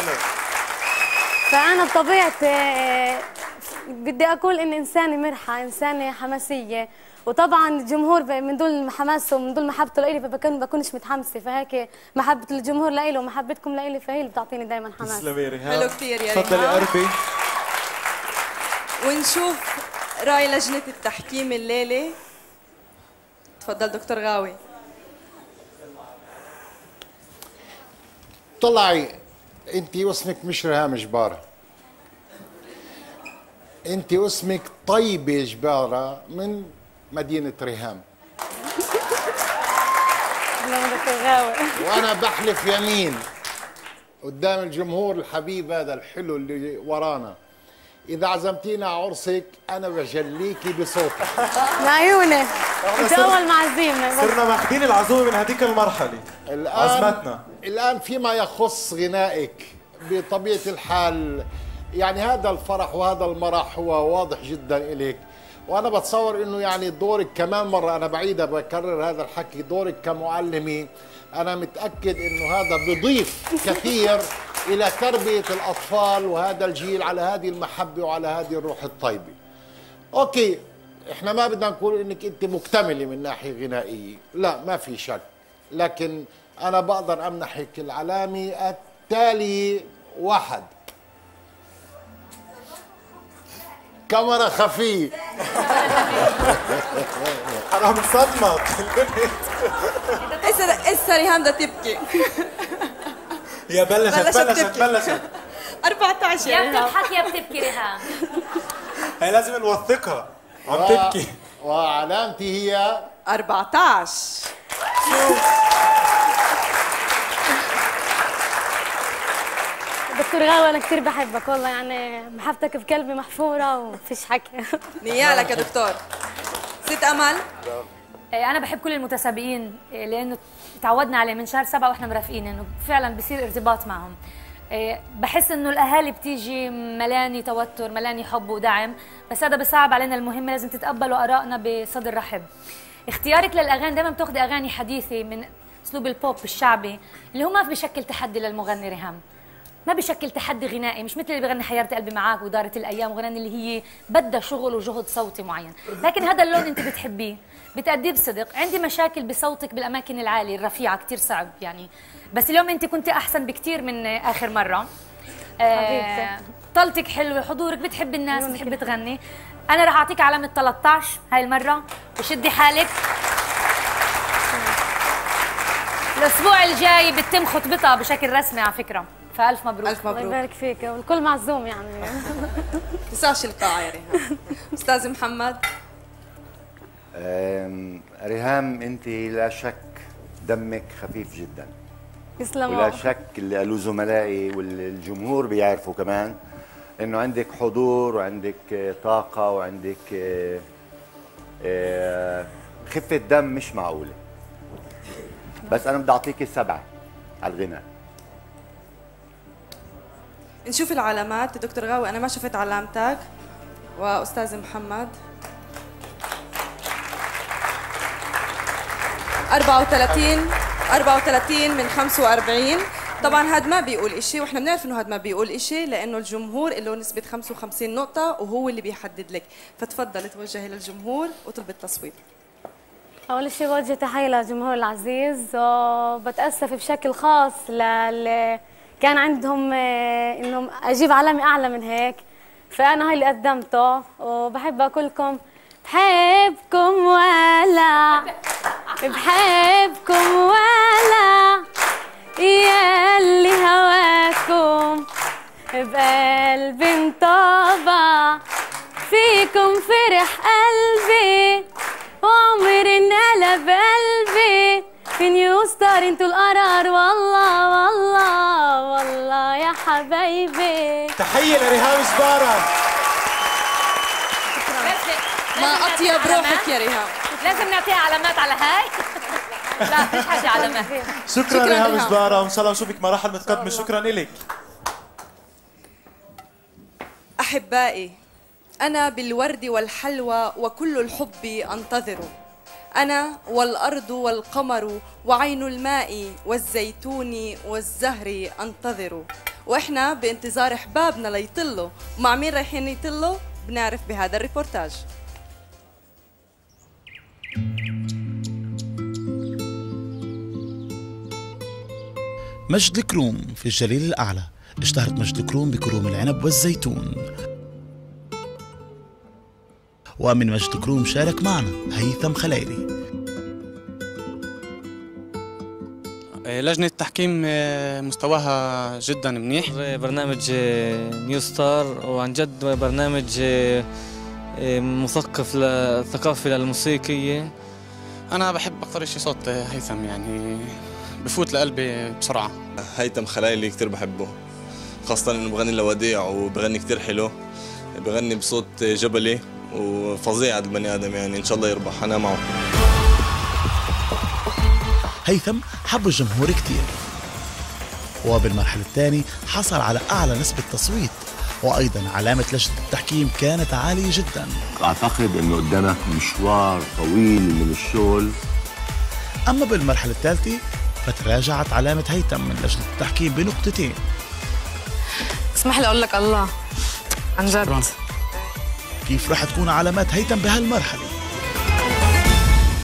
فأنا بطبيعتي بدي أقول إني إنسانة مرحة، إنسانة حماسية، وطبعا الجمهور من دون حماسه ومن دون محبته لإلي بكونش متحمسة، فهيك محبة الجمهور لإلي ومحبتكم لإلي فهي اللي بتعطيني دائما حماس. تسلمي ريهام. حلو كثير يا ريهام. تفضلي قربي. ونشوف رأي لجنة التحكيم الليلة. تفضل دكتور غاوي. طلعي انت اسمك مش ريهام جبارة، انت اسمك طيبة جبارة من مدينة ريهام. وانا بحلف يمين قدام الجمهور الحبيب هذا الحلو اللي ورانا، اذا عزمتينا على عرسك انا بجليكي بصوتك. لعيوني انت اول معزيمه. صرنا ماخذين العزومه من هذيك المرحله. عزمتنا الان فيما يخص غنائك بطبيعه الحال، يعني هذا الفرح وهذا المرح هو واضح جدا إليك، وانا بتصور انه يعني دورك كمان مره، انا بعيدها بكرر هذا الحكي، دورك كمعلمه انا متاكد انه هذا بضيف كثير الى تربيه الاطفال وهذا الجيل على هذه المحبه وعلى هذه الروح الطيبه. اوكي، احنا ما بدنا نقول انك انت مكتمله من ناحيه غنائيه، لا ما في شك، لكن انا بقدر امنحك العلامه التالي: 1 كاميرا خفيه. حرام صدمت هسه ريهام بدها تبكي. يا بلشت 14 يا بتضحك يا بتبكي ريهام. هي لازم نوثقها عم تبكي. وعلامتي هي 14. دكتور غاوي انا كثير بحبك والله، يعني محبتك بقلبي محفوره وفيش حكي. نيالك يا دكتور. ست امل. انا بحب كل المتسابقين لانه تعودنا عليه من شهر 7 واحنا مرافقين انه فعلا بصير ارتباط معهم. بحس انه الاهالي بتيجي ملاني توتر، ملاني حب ودعم، بس هذا بصعب علينا المهمه، لازم تتقبلوا ارائنا بصدر رحب. اختيارك للاغاني دائما بتاخذي اغاني حديثه من اسلوب البوب الشعبي اللي هو ما بشكل تحدي للمغني ريهام، ما بشكل تحدي غنائي، مش مثل اللي بغني حيرت قلبي معاك ودارت الايام وغنى اللي هي بدها شغل وجهد صوتي معين، لكن هذا اللون انت بتحبيه بتأديه بصدق. عندي مشاكل بصوتك بالاماكن العاليه الرفيعه كثير صعب يعني، بس اليوم انت كنت احسن بكثير من اخر مره. طلتك حلوه، حضورك، بتحب الناس، بتحب تغني. انا راح اعطيك علامه 13 هاي المره، وشدي حالك. الاسبوع الجاي بتتم خطبتها بشكل رسمي على فكره، فالف مبروك. الف مبروك. الله يبارك فيك والكل معزوم يعني. تسعش القاعه يا ريهام. استاذ محمد. ريهام انت لا شك دمك خفيف جدا، يسلم. ولا شك اللي قالوا زملائي والجمهور بيعرفوا كمان انه عندك حضور وعندك طاقه وعندك خفه دم مش معقوله، بس انا بدي اعطيكي 7 على الغناء. نشوف العلامات. دكتور غاوي انا ما شفت علامتك. واستاذ محمد 34 من 45. طبعا هذا ما بيقول شيء، واحنا بنعرف انه هذا ما بيقول شيء لانه الجمهور له نسبه 55 نقطه وهو اللي بيحدد لك، فتفضل توجهي للجمهور وطلب التصويت. أول شيء بوجه تحية للجمهور العزيز، وبتأسف بشكل خاص للي كان عندهم إنهم أجيب علامة أعلى من هيك، فأنا هاي اللي قدمته، وبحب أقولكم بحبكم ولا بحبكم ولا ياللي هواكم بقلبي انطبع فيكم فرح قلبي وعمري انقلب قلبي في نيو ستار انتوا القرار والله والله والله يا حبايبي. تحية لريهام جبارة. ما أطيب روحك يا ريهام. لازم نعطيها علامات على هاي. لا مش حاجة علامات. شكرا ريهام جبارة، وإن شاء الله نشوفك مراحل متقدمة. شكرا إلك. أحبائي، أنا بالورد والحلوى وكل الحب أنتظر، أنا والأرض والقمر وعين الماء والزيتون والزهر أنتظر، واحنا بانتظار احبابنا ليطلوا، ومع مين رايحين يطلوا بنعرف بهذا الريبورتاج. مجد الكروم في الجليل الأعلى. اشتهرت مجد الكروم بكروم العنب والزيتون. ومن مجد الكروم شارك معنا هيثم خليلي. لجنة التحكيم مستواها جدا منيح. برنامج نيو ستار وعن جد برنامج مثقف ثقافي للموسيقية. أنا بحب أكثر شيء صوت هيثم، يعني بفوت لقلبي بسرعة. هيثم خليلي كتير بحبه، خاصة إنه بغني لوديع وبغني كتير حلو، بغني بصوت جبلي وفظيع هذا البني آدم، يعني إن شاء الله يربح، أنا معه. هيثم حب الجمهور كتير، وبالمرحلة الثانية حصل على أعلى نسبة تصويت، وأيضا علامة لجنة التحكيم كانت عالية جدا. أعتقد أنه قدامك مشوار طويل من الشغل. أما بالمرحلة الثالثة فتراجعت علامة هيثم من لجنة التحكيم بنقطتين. اسمح لي أقول لك الله عن جد كيف رح تكون علامات هيثم بهالمرحلة؟